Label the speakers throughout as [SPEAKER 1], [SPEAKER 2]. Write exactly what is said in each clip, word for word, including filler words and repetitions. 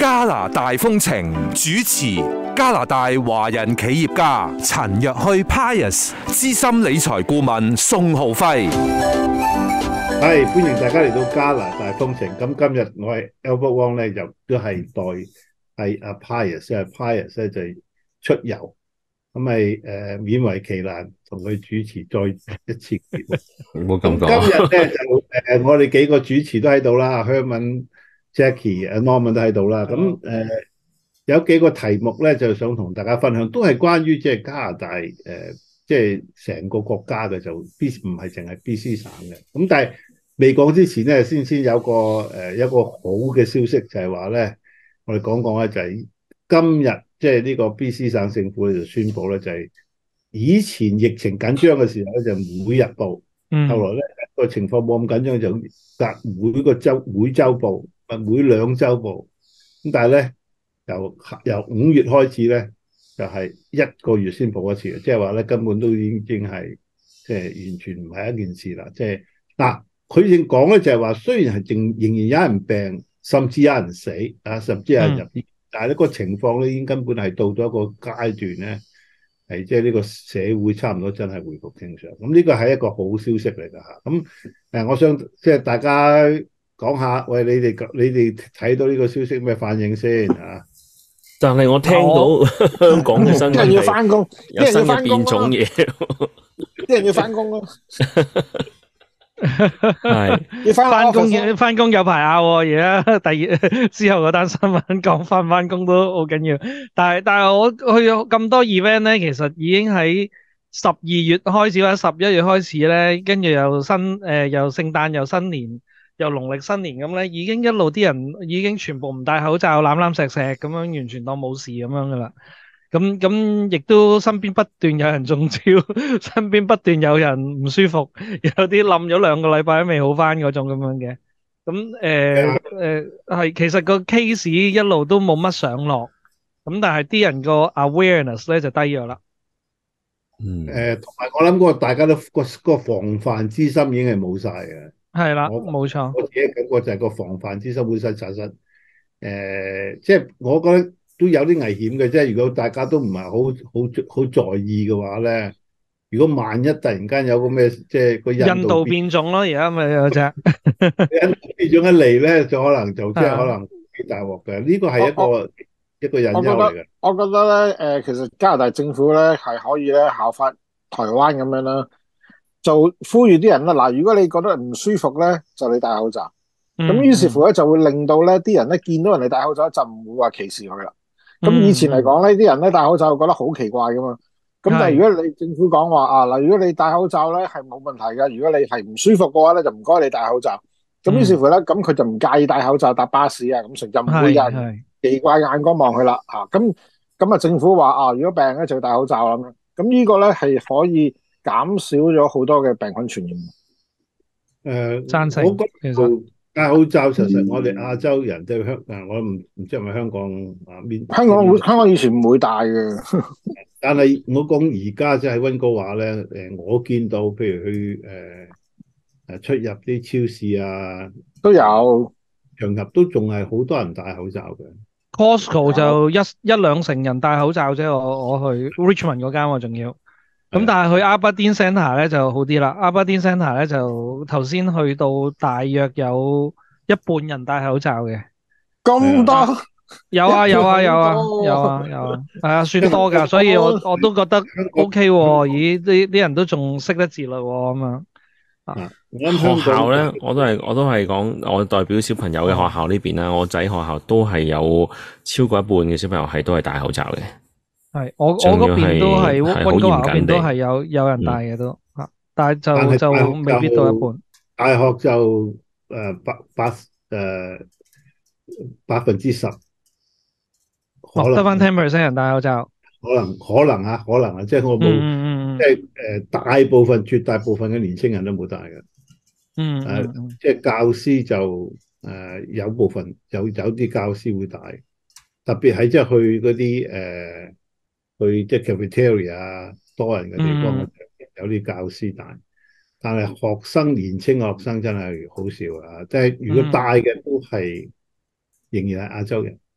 [SPEAKER 1] 加拿大風情，主持加拿大華人企業家陳若虛 Pius， 資深理財顧問宋浩輝。
[SPEAKER 2] 係歡迎大家嚟到加拿大風情。咁今日我係 Albert Wong 咧，又都係代係阿 Pius， 阿 Pius 咧就係出遊，咁咪誒勉為其難同佢主持再一次節目。
[SPEAKER 3] 唔好咁講。
[SPEAKER 2] 今日咧就誒、呃、我哋幾個主持都喺度啦，Herman、Jackie、阿 Norman 都喺度啦。咁誒、呃、有幾個題目咧，就想同大家分享，都係關於即係加拿大誒，即係成個國家嘅，就 B 唔係淨係 B C 省嘅。咁但係未講之前咧，先先有個誒、呃、一個好嘅消息，就係話咧，我哋講講咧就係今日即係呢個 B C 省政府咧就宣布咧，就係、是、以前疫情緊張嘅時候咧就每日報，嗯、後來咧個情況冇咁緊張就隔每個週每週報，或每兩週報。咁但係咧由由五月開始咧就係、是、一個月先報一次，即係話咧根本都已經係即係完全唔係一件事啦。即係嗱，佢正講咧就係話，雖然係仍仍然有人病，甚至有人死啊，甚至有人入醫，嗯、但係呢個情況咧已經根本係到咗一個階段咧，係即係呢個社會差唔多真係回復正常。咁呢個係一個好消息嚟㗎嚇。咁誒，我想即係大家講下，喂，你哋你哋睇到呢個消息咩反應先啊？
[SPEAKER 3] 但係我聽到香港嘅新聞，
[SPEAKER 4] 啲人要翻工，
[SPEAKER 3] 有新嘅變種嘢，
[SPEAKER 4] 啲人要翻工咯。
[SPEAKER 3] 係
[SPEAKER 4] 要翻
[SPEAKER 5] 工，翻工有排拗喎。而家第二之後嗰單新聞講翻翻工都好緊要，但係但係我去咗咁多 event 咧，其實已經喺十二月開始或者十一月開始咧，跟住又新誒、呃、又聖誕又新年又農曆新年咁咧，已經一路啲人已經全部唔戴口罩攬攬錫錫咁樣，完全當冇事咁樣噶啦。咁咁亦都身邊不斷有人中招，身邊不斷有人唔舒服，有啲冧咗兩個禮拜都未好翻嗰種咁樣嘅。咁誒誒係，其實個 case 一路都冇乜上落，咁但係啲人個 awareness 咧就低咗啦。
[SPEAKER 3] 嗯。
[SPEAKER 2] 誒，同埋我諗嗰個大家都個個防範之心已經係冇晒嘅。係
[SPEAKER 5] 啦，冇錯。
[SPEAKER 2] 我自己感覺就係個防範之心會失失失。誒，即係我覺得都有啲危險嘅，即係如果大家都唔係好好好在意嘅話咧，如果萬一突然間有個咩，即係個
[SPEAKER 5] 印度變種咯，而家咪有隻
[SPEAKER 2] 印度變種一嚟咧，就可能就即係可能幾大鑊嘅。呢個係一個一個隱憂嚟嘅。
[SPEAKER 4] 我覺得咧，誒、呃，其實加拿大政府咧係可以咧效法台灣咁樣啦，就呼籲啲人啦。嗱，如果你覺得唔舒服咧，就你戴口罩。咁於是乎咧，就會令到咧啲人咧見到人哋戴口罩就唔會話歧視佢啦。咁以前嚟講咧，啲人咧戴口罩覺得好奇怪噶嘛。咁但係如果你政府講話啊，嗱，如果你戴口罩咧係冇問題嘅，如果你係唔舒服嘅話咧，就唔該你戴口罩。咁於是乎咧，咁佢就唔介意戴口罩搭巴士啊，咁成就唔會有人奇怪眼光望佢啦。嚇，咁咁啊，政府話啊，如果病咧就要戴口罩啦。咁咁呢個咧係可以減少咗好多嘅病菌傳染。
[SPEAKER 2] 誒，
[SPEAKER 5] 贊成。
[SPEAKER 2] 我覺得戴口罩，其實我哋亞洲人即係香誒，我唔唔知係咪香港啊邊？
[SPEAKER 4] 香港會香港以前唔會戴嘅，
[SPEAKER 2] 但係我講而家即係溫哥華咧，誒，我見到譬如去誒誒出入啲超市啊，
[SPEAKER 4] 都有
[SPEAKER 2] 場合都仲係好多人戴口罩嘅。
[SPEAKER 5] Costco 就一一兩成人戴口罩啫，我我去 Richmond 嗰間我仲要。咁但係去 Aberdeen Centre 咧就好啲啦。Aberdeen Centre 咧就頭先去到大約有一半人戴口罩嘅。
[SPEAKER 4] 咁多？
[SPEAKER 5] 有啊有啊有啊有啊有啊，係啊，算多㗎，所以我我都覺得 OK 喎。咦，啲啲人都仲識得自律喎咁啊。
[SPEAKER 2] 啊，
[SPEAKER 3] 學校咧，我都係我都係講，我代表小朋友嘅學校呢邊啦。我仔學校都係有超過一半嘅小朋友係都係戴口罩嘅。
[SPEAKER 5] 係，我我嗰邊都係溫哥華嗰邊都係有有人戴嘅都，嚇、嗯，但係就就未必到一半。
[SPEAKER 2] 大學就誒百百誒百分之十，可能
[SPEAKER 5] 得翻 ten percent 人戴口罩。
[SPEAKER 2] 可能可能啊，可能啊，即係我冇，
[SPEAKER 5] 嗯、
[SPEAKER 2] 即係誒大部分絕大部分嘅年青人都冇戴嘅。
[SPEAKER 5] 嗯，
[SPEAKER 2] 誒、呃，即係教師就誒、呃、有部分有有啲教師會戴，特別係即係去嗰啲誒。呃去即係 cafeteria 多人嘅地方，嗯、有啲教師戴，但係學生年青學生真係好少啊！即係如果戴嘅都係仍然係亞洲人。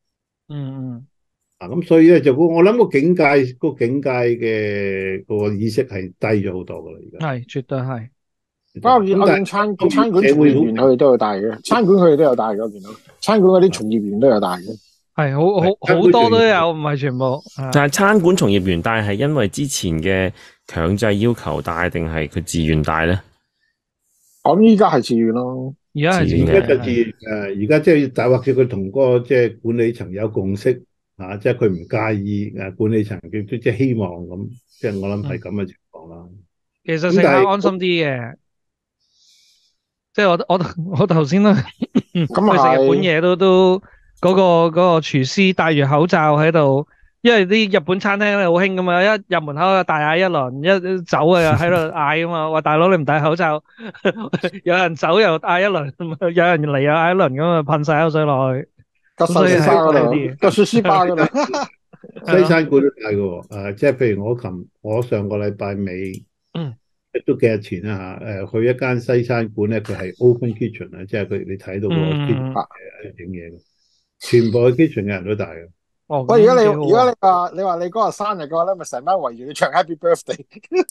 [SPEAKER 5] 嗯嗯，
[SPEAKER 2] 啊，咁所以咧就我諗個境界個境界嘅個意識係低咗好多噶啦，而家。
[SPEAKER 5] 係絕對係。
[SPEAKER 4] 不過我見
[SPEAKER 2] 咁但係
[SPEAKER 4] 我見餐
[SPEAKER 2] 當
[SPEAKER 4] 餐館從
[SPEAKER 2] 然社會好
[SPEAKER 4] 業員佢哋都有帶嘅，餐館佢哋都有帶嘅，我見到餐館嗰啲從業員都有帶嘅。
[SPEAKER 5] 係好好好多都有，唔係全部。係
[SPEAKER 3] 但係餐館從業員帶係因為之前嘅強制要求帶，定係佢自願帶咧？
[SPEAKER 4] 我諗依家係自願咯。
[SPEAKER 5] 而家係自
[SPEAKER 2] 而
[SPEAKER 5] 願
[SPEAKER 2] 家就自誒，而家即係大或者佢同嗰個即係管理層有共識啊，即係佢唔介意誒管理層嘅即係希望咁，即係我諗係咁嘅情況啦。
[SPEAKER 5] 其實食客安心啲嘅，即係我我我頭先都去食
[SPEAKER 4] 咁
[SPEAKER 5] 日本嘢都都嗰個嗰個廚師戴住口罩喺度，因為啲日本餐廳咧好興噶嘛，一入門口就大嗌一輪，一走啊又喺度嗌噶嘛，話大佬你唔戴口罩，有人走又嗌一輪，有人嚟又嗌一輪咁啊，噴晒口水落去。
[SPEAKER 4] 個壽司巴嗰度，個壽司巴嗰度，
[SPEAKER 2] 西餐館都帶嘅喎，誒，即係譬如我琴我上個禮拜尾，
[SPEAKER 5] 嗯，
[SPEAKER 2] 都幾日前啦嚇，誒去一間西餐館咧，佢係 open kitchen 啊，即係佢你睇到個 kitchen 誒整嘢嘅，全部嘅 kitchen 嘅人都帶嘅。
[SPEAKER 5] 哦，
[SPEAKER 4] 喂，如果你
[SPEAKER 5] 咁幾好
[SPEAKER 4] 如果你話你話你嗰日生日嘅話咧，咪成班圍住你唱 Happy Birthday。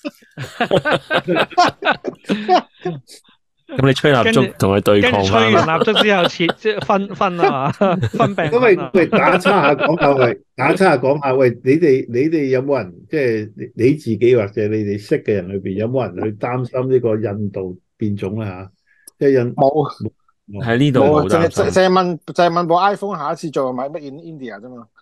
[SPEAKER 3] 咁你吹蠟燭同佢對抗
[SPEAKER 5] 跟住吹完蠟燭之後切即係分分啊嘛，分病。
[SPEAKER 2] 咁咪喂打岔下講下喂，打岔下講下喂，你哋你哋有冇人即係你自己或者你哋識嘅人裏邊有冇人去擔心呢個印度變種咧嚇？即係印
[SPEAKER 4] 冇
[SPEAKER 3] 喺呢度
[SPEAKER 4] 冇啊，
[SPEAKER 3] 冇
[SPEAKER 4] 淨係
[SPEAKER 3] 擔心。
[SPEAKER 4] 淨係問淨係問部 iPhone 下一次做買 Made in India 啫嘛。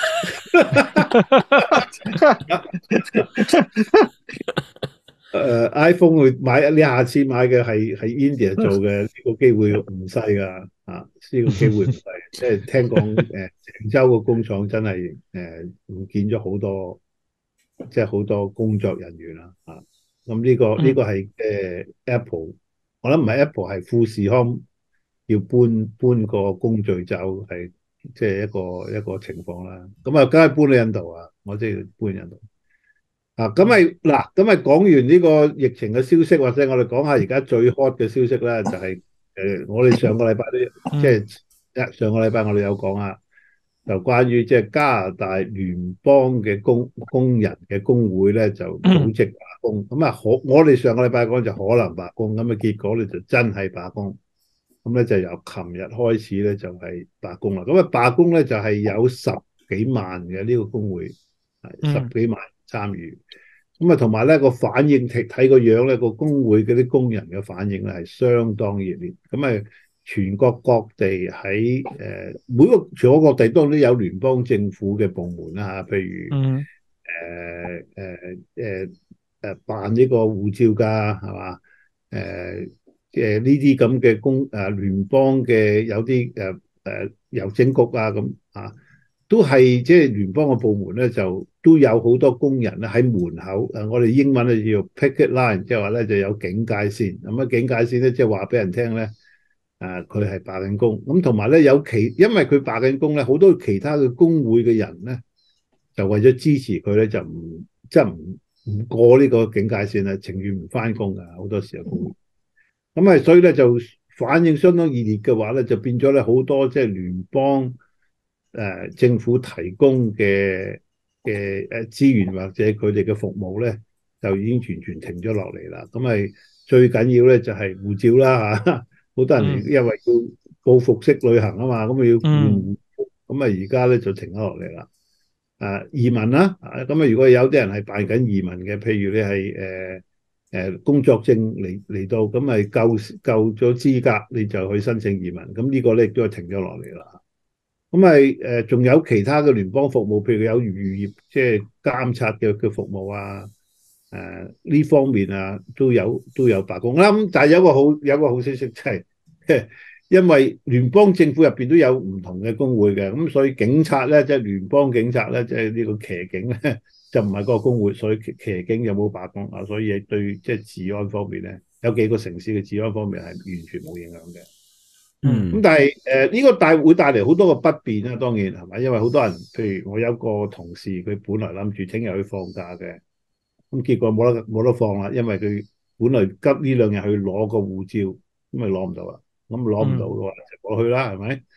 [SPEAKER 2] 誒 iPhone 會買你下次買嘅係係 India 做嘅，呢個機會唔細㗎啊！呢個機會唔細，即係聽講誒鄭州個工廠真係誒唔見咗好多，即係好多工作人員啦啊！咁呢個呢個係誒 Apple，我諗唔係 Apple 係富士康要搬搬個工序走，係即係一個一個情況啦。咁啊，梗係搬去印度啊！我即係搬印度。啊，咁咪嗱，咁咪講完呢個疫情嘅消息，或者我哋講下而家最 hot 嘅消息咧，就係、是、誒、呃，我哋上個禮拜都即係一上個禮拜我哋有講啊，就關於即係加拿大聯邦嘅工工人嘅工會咧，就組織罷工。咁啊，可我哋上個禮拜講就可能罷工，咁啊結果咧就真係罷工。咁咧就由琴日開始咧就係罷工啦。咁啊罷工咧就係有十幾萬嘅呢個工會，係十幾萬參與。咁啊，同埋咧個反應睇睇個樣咧，個工會嗰啲工人嘅反應咧係相當熱烈。咁啊，全國各地喺誒、呃、每個全國各地當然都有聯邦政府嘅部門啦嚇，譬如誒誒誒誒辦呢個護照㗎係嘛？誒誒呢啲咁嘅公誒聯邦嘅有啲誒誒郵政局啊咁啊。都係即係聯邦嘅部門咧，就都有好多工人咧喺門口。誒，我哋英文咧叫 picket line，即係話咧就有警戒線。咁啊，警戒線咧即係話俾人聽咧，誒佢係罷緊工。咁同埋咧有其，因為佢罷緊工咧，好多其他嘅工會嘅人咧，就為咗支持佢咧，就唔即係唔唔過呢個警戒線啊，情願唔翻工㗎。好多時候工會。咁啊，所以咧就反應相當熱烈嘅話咧，就變咗咧好多即係聯邦。誒、呃、政府提供嘅嘅誒資源或者佢哋嘅服務咧，就已經完全停咗落嚟啦。咁咪最緊要咧就係、是、護照啦嚇，好多人因為要報復式旅行啊嘛，咁啊要換護照，咁啊而家咧就停咗落嚟啦。誒、啊、移民啦，咁啊如果有啲人係辦緊移民嘅，譬如你係誒誒工作證嚟嚟到，咁咪夠夠咗資格，你就去申請移民。咁呢個咧亦都係停咗落嚟啦。咁咪誒，仲、呃、有其他嘅聯邦服務，譬如有漁業即係監察嘅嘅服務啊，誒、呃、呢方面啊都有都有罷工啦。咁但係有個好有個好消息，即係因為聯邦政府入邊都有唔同嘅工會嘅，咁所以警察咧即係聯邦警察咧，即係呢個騎警咧就唔係嗰個工會，所以騎警有冇罷工啊？所以對即係治安方面咧，有幾個城市嘅治安方面係完全冇影響嘅。
[SPEAKER 3] 嗯，
[SPEAKER 2] 咁但係誒呢個帶會帶嚟好多個不便啦，當然係咪？因為好多人，譬如我有個同事，佢本來諗住聽日去放假嘅，咁結果冇得冇得放啦，因為佢本來急呢兩日去攞個護照，咁咪攞唔到啦，咁攞唔到嘅話就過去啦，係咪？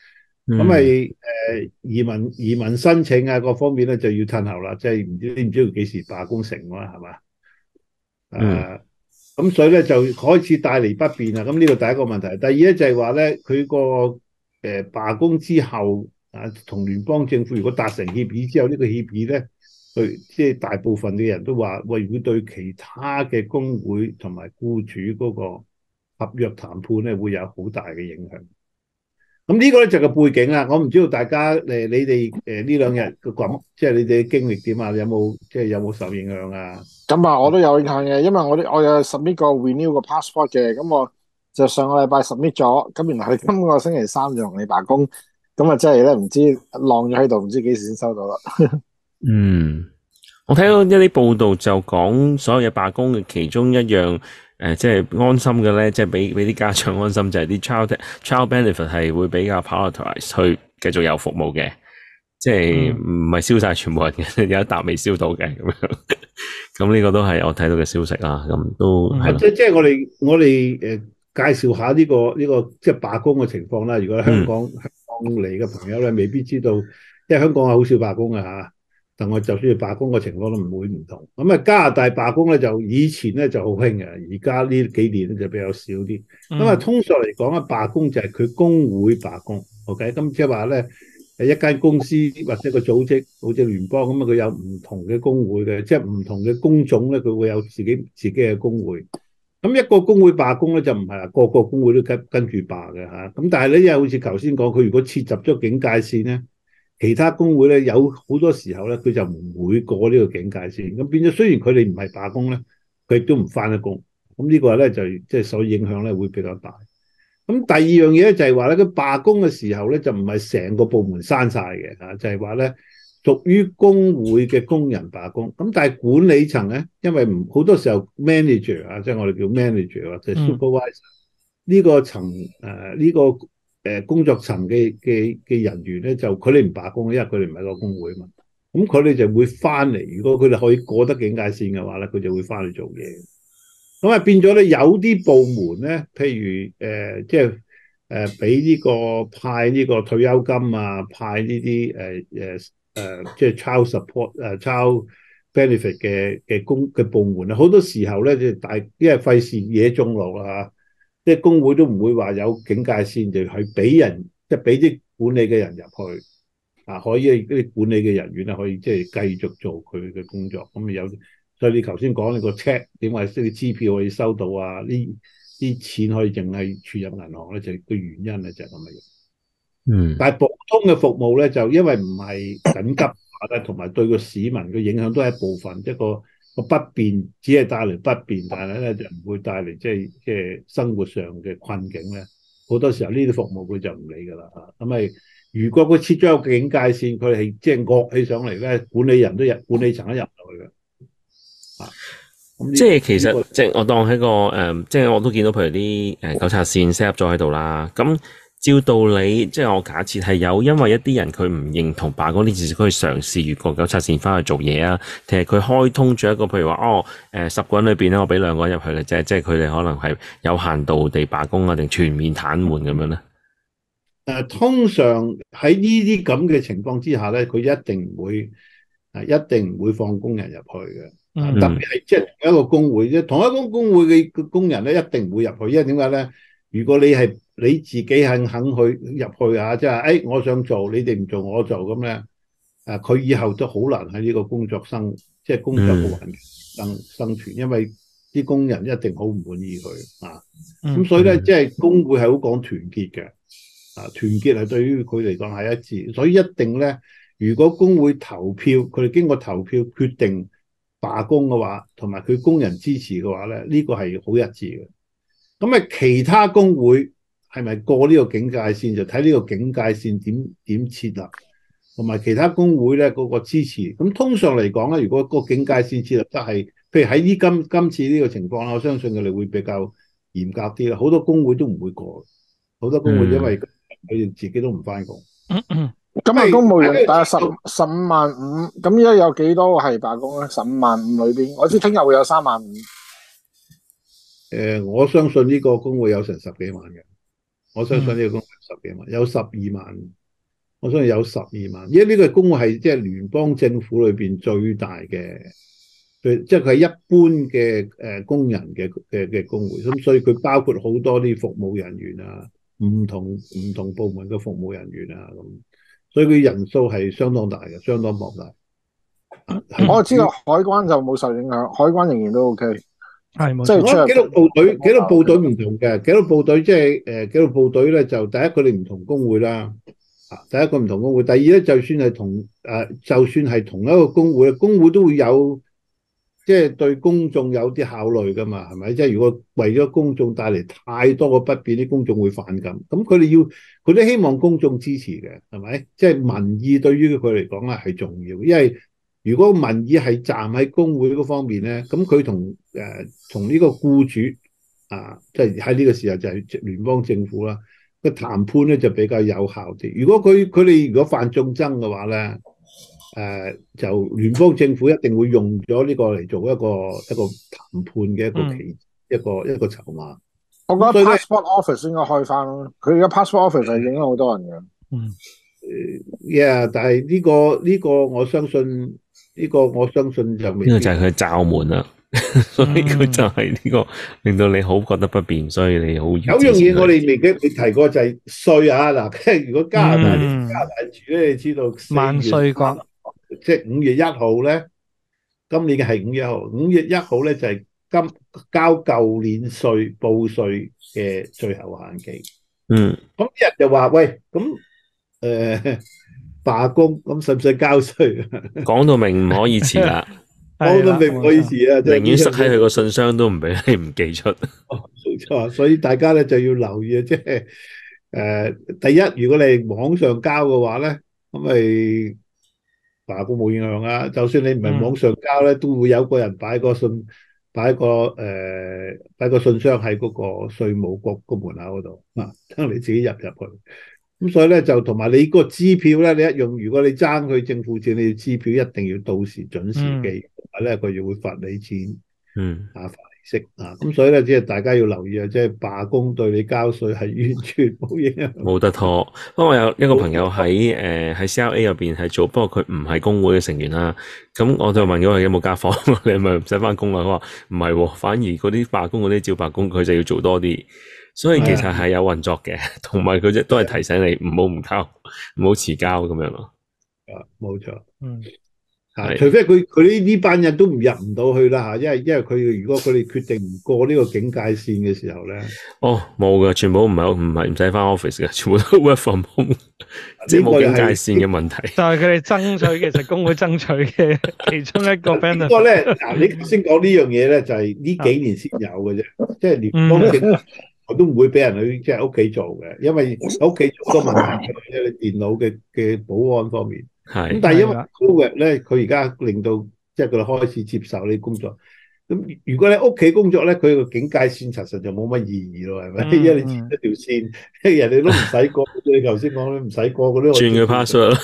[SPEAKER 2] 咁咪誒移民移民申請啊各方面咧就要褪後啦，即係唔知你唔知道幾時罷工成啊，係嘛？誒、
[SPEAKER 3] 嗯
[SPEAKER 2] 咁所以咧就開始帶嚟不便啊。咁呢個第一個問題，第二咧就係話咧佢個誒罷工之後啊，同聯邦政府如果達成協議之後，呢個協議咧，對即係大部分嘅人都話，喂，會對其他嘅工會同埋僱主嗰個合約談判咧，會有好大嘅影響。咁呢個咧就係個背景啦。我唔知道大家誒你哋誒呢兩日嘅咁，即係你哋嘅經歷點啊？有冇即係有冇受影響啊？
[SPEAKER 4] 咁啊，我都有影響嘅，因為我啲我有 submit 個 renew 個 passport 嘅，咁我就上個禮拜 submit 咗，咁然後佢今個星期三就同你罷工，咁啊真係咧唔知晾咗喺度，唔知幾時先收到啦。
[SPEAKER 3] 嗯，我睇到一啲報道就講所有嘅罷工嘅其中一樣。誒、呃，即係安心嘅咧，即係俾俾啲家長安心，就係、是、啲 child child benefit 係會比較 prioritize 去繼續有服務嘅，即係唔係燒晒全部人嘅，有一笪未燒到嘅咁樣。咁呢個都係我睇到嘅消息啦。咁都係、嗯、
[SPEAKER 2] 即即係我哋我哋誒介紹下呢、這個呢、這個即係罷工嘅情況啦。如果香港、嗯、香港嚟嘅朋友咧，未必知道，因為香港係好少罷工嘅嚇。但我就算係罷工嘅情況都唔會唔同。咁啊，加拿大罷工咧就以前咧就好興嘅，而家呢幾年咧就比較少啲。咁啊、嗯，通常嚟講咧，罷工就係佢工會罷工。OK，咁即係話咧，誒一間公司或者個組織，好似聯邦咁啊，佢有唔同嘅工會嘅，即係唔同嘅工種咧，佢會有自己自己嘅工會。咁一個工會罷工咧，就唔係話個個工會都跟跟住罷嘅嚇。咁但係咧，又好似頭先講，佢如果設立咗警戒線咧。其他工會咧有好多時候咧，佢就唔會過呢個警戒線，咁變咗雖然佢哋唔係罷工咧，佢亦都唔返得工。咁呢個咧就即係所以影響咧會比較大。咁第二樣嘢咧就係話咧，佢罷工嘅時候咧就唔係成個部門閂晒嘅嚇，就係話咧屬於工會嘅工人罷工。咁但係管理層咧，因為唔好多時候 manager 啊，即係我哋叫 manager 或者 supervisor 呢、嗯、個層誒呢、呃這個。誒工作層嘅嘅嘅人員咧，就佢哋唔罷工，因為佢哋唔係個工會啊嘛。咁佢哋就會翻嚟。如果佢哋可以過得警戒線嘅話咧，佢就會翻嚟做嘢。咁啊變咗咧，有啲部門咧，譬如誒、呃、即係誒俾呢個派呢個退休金啊，派呢啲誒誒誒即係 child support 誒、uh, child benefit 嘅嘅工嘅部門啊，好多時候咧就大，因為費事惹眾怒啦嚇。即係工會都唔會話有警戒線，就係俾人即係俾啲管理嘅人入去啊，可以啲管理嘅人員咧可以即係繼續做佢嘅工作。咁有，所以你頭先講你個 check 點解即係支票可以收到啊？呢啲錢可以淨係儲入銀行咧，就係個原因咧就係咁嘅樣。
[SPEAKER 3] 嗯，但
[SPEAKER 2] 係普通嘅服務咧，就因為唔係緊急化咧，同埋對個市民嘅影響都係一部分一個。個不便只係帶嚟不便，但係咧就唔會帶嚟即係即係生活上嘅困境咧。好多時候呢啲服務佢就唔理㗎啦嚇。咁咪如果佢設咗個警戒線，佢係即係惡起上嚟咧，管理人都入管理層都入唔到去嘅。啊，
[SPEAKER 3] 即係其實、這個、即係我當喺個誒、呃，即係我都見到譬如啲誒糾察線 set up 咗喺度啦。咁照道理，即係我假設係有，因為一啲人佢唔認同罷工呢件事，佢去嘗試越過糾察線翻去做嘢啊。定係佢開通咗一個，譬如話哦，誒、呃、十個人裏邊咧，我俾兩個人入去嘅啫，即係佢哋可能係有限度地罷工啊，定全面癱瘓咁樣咧？誒、
[SPEAKER 2] 呃，通常喺呢啲咁嘅情況之下咧，佢一定唔會誒，一定唔會放工人入去嘅。嗯、特別係即係同一個工會，即同一個工會嘅工人咧，一定唔會入去，因為點解咧？如果你係你自己肯肯去入去啊，即係誒，我想做，你哋唔做我做咁咧，誒，佢以後都好難喺呢個工作生，即係工作嘅環境生生存，因為啲工人一定好唔滿意佢啊。咁所以咧，即係工會係好講團結嘅，啊，團結係對於佢嚟講係一致，所以一定咧，如果工會投票，佢哋經過投票決定罷工嘅話，同埋佢工人支持嘅話咧，呢個係好一致嘅。咁啊，其他工會係咪過呢個警戒線，就睇呢個警戒線點點設立，同埋其他工會咧嗰個支持。咁通常嚟講咧，如果個警戒線設立得係，譬如喺呢今今次呢個情況啦，我相信佢哋會比較嚴格啲啦。好多工會都唔會過，好多工會因為佢哋自己都唔翻工。
[SPEAKER 4] 咁啊，公務員大約十十五萬五，咁而家有幾多係罷工咧？十五萬五裏邊，我知聽日會有三萬五。
[SPEAKER 2] 誒、呃，我相信呢個工會有成十幾萬嘅，我相信呢個工會有十幾萬，有十二萬我相信有十二萬，因為呢個工會係即係聯邦政府裏邊最大嘅，即係佢係一般嘅誒工人嘅嘅嘅工會，咁所以佢包括好多啲服務人員啊，唔同唔同部門嘅服務人員啊咁，所以佢人數係相當大嘅，相當龐大。
[SPEAKER 4] 我知道海關就冇受影響，海關仍然都 OK。
[SPEAKER 5] 係冇錯。
[SPEAKER 4] 即係出入
[SPEAKER 2] 紀律部隊，紀律部隊唔同嘅，紀律部隊即係誒紀律部隊咧，就第一佢哋唔同工會啦，啊，第一個唔同工會，第二咧就算係同誒、呃，就算係同一個工會，工會都會有即係、就是、對公眾有啲考慮噶嘛，係咪？即係如果為咗公眾帶嚟太多嘅不便，啲公眾會反感，咁佢哋要佢都希望公眾支持嘅，係咪？即係民意對於佢嚟講咧係重要，因為如果民意係站喺工會嗰方面咧，咁佢同誒同呢個僱主啊，即係喺呢個時候就係聯邦政府啦，個談判咧就比較有效啲。如果佢佢哋如果犯眾憎嘅話咧，誒、呃、就聯邦政府一定會用咗呢個嚟做一個一個談判嘅一個期、嗯、一個一個籌碼。
[SPEAKER 4] 我覺得 passport office 應該開翻咯，佢而家 passport office 係影響好多人嘅。
[SPEAKER 5] 嗯，
[SPEAKER 2] 誒，yeah，但係呢個呢個我相信。呢個我相信就未，
[SPEAKER 3] 呢個就係佢嘅罩門啦，所以佢就係呢個令到你好覺得不便，所以你好有
[SPEAKER 2] 樣嘢我哋未記未提過就係稅啊嗱，即係如果加拿大、嗯、加拿大住咧，你知道
[SPEAKER 5] 萬稅國，
[SPEAKER 2] 即係五月一號咧，今年嘅係五月一號，五月一號咧就係今交舊年稅報稅嘅最後限期。
[SPEAKER 3] 嗯，
[SPEAKER 2] 咁啲人就話喂，咁誒。呃罷工咁使唔使交稅？
[SPEAKER 3] 講到明唔可以遲啦，
[SPEAKER 2] 講到明唔可以遲啊！
[SPEAKER 3] 寧願塞喺佢個信箱都唔俾你唔寄出。
[SPEAKER 2] 冇錯，所以大家咧就要留意啊！即係誒，第一，如果你係網上交嘅話咧，咁咪罷工冇影響啊。就算你唔係網上交咧，嗯、都會有個人擺個信，擺個誒，擺個信箱喺嗰個稅務局個門口嗰度啊，等你自己入入去。咁所以咧就同埋你個支票咧，你一用，如果你爭佢政府錢，你支票一定要到時準時寄，同埋咧佢又會罰你錢，
[SPEAKER 3] 嗯
[SPEAKER 2] 啊罰利息啊，咁所以咧即係大家要留意啊，即係罷工對你交稅係完全冇影響，
[SPEAKER 3] 冇得拖。不過我有一個朋友喺誒喺 C L A 入邊係做，不過佢唔係工會嘅成員啦。咁我就問佢有冇假放，你係咪唔使翻工啊？佢話唔係，反而嗰啲罷工嗰啲照罷工，佢就要做多啲。所以其實係有運作嘅，同埋佢都係提醒你唔好唔交，唔好遲交咁樣咯。
[SPEAKER 2] 啊，冇錯，
[SPEAKER 5] 嗯，
[SPEAKER 2] 啊，除非佢佢呢呢班人都唔入唔到去啦吓，因為因為佢如果佢哋決定唔過呢個警戒線嘅時候咧，
[SPEAKER 3] 哦，冇噶，全部唔係唔係唔使翻 office 嘅，全部都 work from home，即係冇警戒線嘅問題。
[SPEAKER 5] 就係佢哋爭取，其實工會爭取嘅其中一個 benefit。
[SPEAKER 2] 不過咧，嗱，你先講呢樣嘢咧，就係呢幾年先有嘅啫，即係聯邦政府。我都唔會俾人去即係屋企做嘅，因為喺屋企做個問題，即係你電腦嘅嘅保安方面。
[SPEAKER 3] 係。
[SPEAKER 2] 咁但係因為 COVID 咧，佢而家令到即係佢哋開始接受呢啲工作。咁如果你屋企工作咧，佢個警戒線實實就冇乜意義咯，係咪？嗯、因為你設一條線，人哋都唔使過。你頭先講你唔使過嗰啲。
[SPEAKER 3] 轉個 password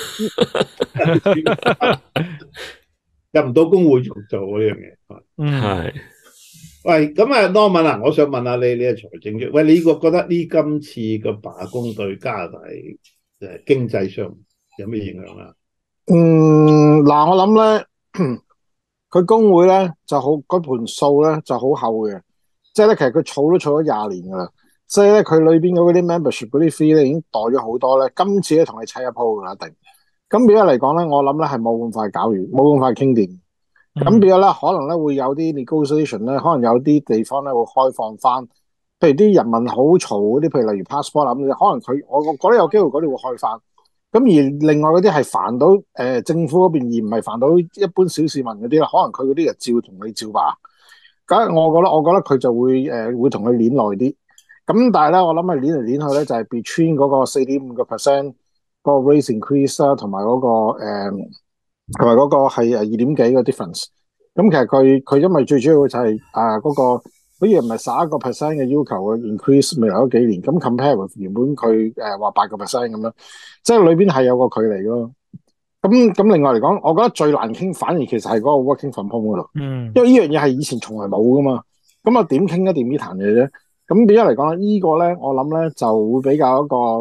[SPEAKER 2] 入唔到工會做做呢樣嘢。
[SPEAKER 5] 嗯，
[SPEAKER 3] 係。
[SPEAKER 2] 喂，咁啊，Norman啊，我想問下你，你係財政局，喂，你個覺得呢今次嘅罷工對加拿大誒經濟上有咩影響啊？
[SPEAKER 4] 嗯，嗱，我諗咧，佢工會咧就好，嗰盤數咧就好厚嘅，即係咧其實佢儲都儲咗廿年噶啦，即係咧佢裏邊嗰啲 membership 嗰啲 fee 咧已經代咗好多咧，今次咧同你砌一鋪噶啦，一定。咁變咗嚟講咧，我諗咧係冇咁快搞完，冇咁快傾掂。咁變咗咧，可能咧會有啲 negotiation 咧，可能有啲地方咧會開放翻，譬如啲人民好嘈嗰啲，譬如例如 passport 咁，可能佢我我覺得有機會嗰啲會開翻。咁而另外嗰啲係煩到誒、呃、政府嗰邊，而唔係煩到一般小市民嗰啲咧，可能佢嗰啲就照同你照罷。咁我覺得我覺得佢就會誒、呃、會同佢攣耐啲。咁但係咧，我諗係攣嚟攣去咧，就係、是、between 嗰個四點五個 percent 嗰個 rate increase 啦，同埋嗰個誒。呃同埋嗰個係誒二點幾個 difference，咁其實佢佢因為最主要就係啊嗰個，好似唔係十一個 percent 嘅要求嘅 increase 未來嗰幾年，咁 compare with 原本佢誒話八個 percent 咁樣，即係裏邊係有個距離咯。咁咁另外嚟講，我覺得最難傾反而其實係嗰個 working from home 嗰度，嗯，因為呢樣嘢係以前從來冇噶嘛，咁啊點傾一掂呢壇嘢啫？咁變咗嚟講咧，呢個咧我諗咧就會比較一個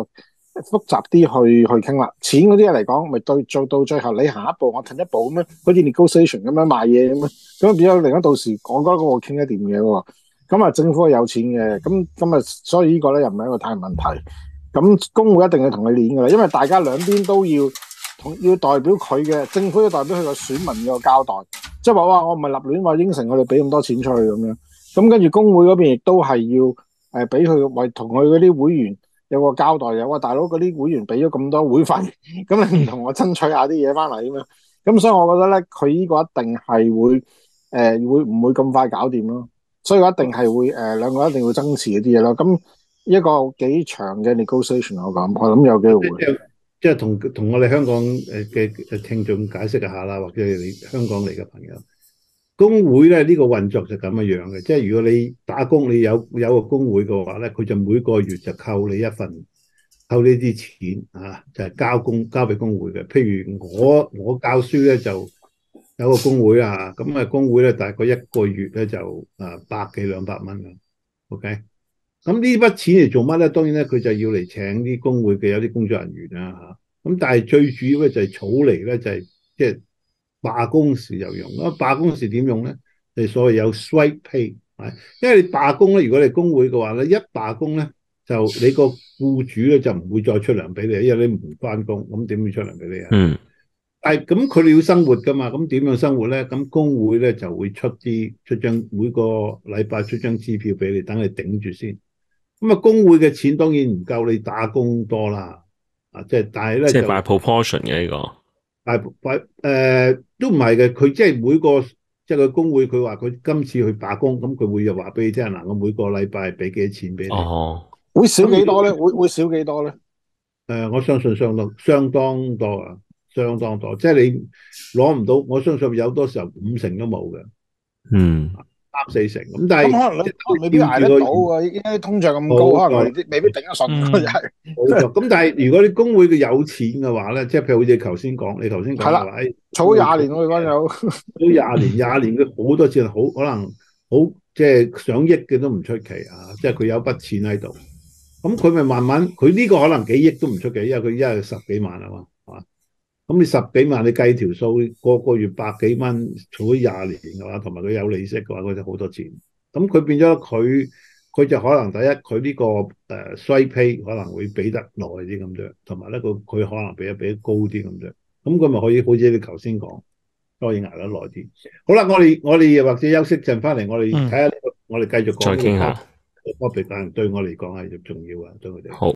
[SPEAKER 4] 複雜啲去去傾啦。錢嗰啲嘢嚟講，咪對做到最後你行一步我褪一步咁樣，好似 negotiation 咁樣賣嘢咁樣，咁變咗另一到時我覺得我傾得掂嘅喎。咁啊政府係有錢嘅，咁咁啊所以呢個咧又唔係一個大問題。咁工會一定要同佢練㗎啦，因為大家兩邊都要同要代表佢嘅政府要代表佢個選民嘅交代，即係話哇我唔係立亂話應承佢哋俾咁多錢出去咁樣。咁跟住工會嗰邊亦都係要誒俾佢為同佢嗰啲會員有個交代，有話大佬嗰啲會員俾咗咁多會費，咁你唔同我爭取下啲嘢翻嚟咁樣。咁所以我覺得咧，佢呢個一定係會誒、呃、會唔會咁快搞掂咯？所以我一定係會誒、呃、兩個一定會爭持嗰啲嘢咯。咁一個幾長嘅 negotiation 我講，我諗有機會。
[SPEAKER 2] 即係即係同同我哋香港誒嘅聽眾解釋一下啦，或者你香港嚟嘅朋友。工會咧呢、這個運作就咁樣樣嘅，即係如果你打工你有有個工會嘅話咧，佢就每個月就扣你一份，扣呢啲錢啊，就係、是、交工交俾工會嘅。譬如我我教書咧就有個工會啊，咁啊工會咧大概一個月咧就啊百幾兩百蚊嘅 ，OK。咁呢筆錢嚟做乜咧？當然咧佢就要嚟請啲工會嘅有啲工作人員啦嚇。咁、啊、但係最主要咧就係儲嚟咧就係即係。罷工時有用，咁罷工時點用咧？你所謂有 strike pay，係，因為你罷工咧，如果你工會嘅話咧，一罷工咧，就你個僱主咧就唔會再出糧俾你，因為你唔返工，咁點會出糧俾你啊？嗯。但係咁佢哋要生活㗎嘛，咁點樣生活咧？咁工會咧就會出啲出張每個禮拜出張支票俾你，等你頂住先。咁啊，工會嘅錢當然唔夠你打工多啦，啊，即係但係咧
[SPEAKER 3] 即係 by proportion 嘅呢個。
[SPEAKER 2] 大誒、呃、都唔係嘅，佢即係每個即係個工會，佢話佢今次去罷工，咁佢會又話俾你聽，嗱，我每個禮拜俾幾多錢俾你。哦，
[SPEAKER 4] 會少幾多咧？會會少幾多咧？誒、
[SPEAKER 2] 呃，我相信相當相當多啊，相當多，即係你攞唔到，我相信有多時候五成都冇嘅。嗯。三四成咁，但係
[SPEAKER 4] 可能你未必捱得到啊！依家通脹咁高，可能未必未必頂得順。
[SPEAKER 2] 冇錯，咁但係如果你工會嘅有錢嘅話咧，即係譬如好似頭先講，你頭先講嘅話，誒，
[SPEAKER 4] 儲廿年我哋講有，
[SPEAKER 2] 儲廿年廿年嘅好多錢，好可能好即係上億嘅都唔出奇啊！即係佢有筆錢喺度，咁佢咪慢慢，佢呢個可能幾億都唔出奇，因為佢一係十幾萬啊嘛，係嘛？咁你十幾萬，你計條數，個個月百幾蚊，儲咗廿年嘅話，同埋佢有利息嘅話，佢就好多錢。咁佢變咗佢，佢就可能第一，佢呢、這個誒、呃、衰 pay 可能會俾得耐啲咁樣，同埋咧佢佢可能俾得俾得高啲咁樣。咁佢咪可以好似你頭先講，可以捱得耐啲。好啦，我哋我哋或者休息陣翻嚟，我哋睇下、這個，我哋繼續講。
[SPEAKER 3] 再傾下。
[SPEAKER 2] topic 對我嚟講係重要啊，對佢哋。
[SPEAKER 3] 好。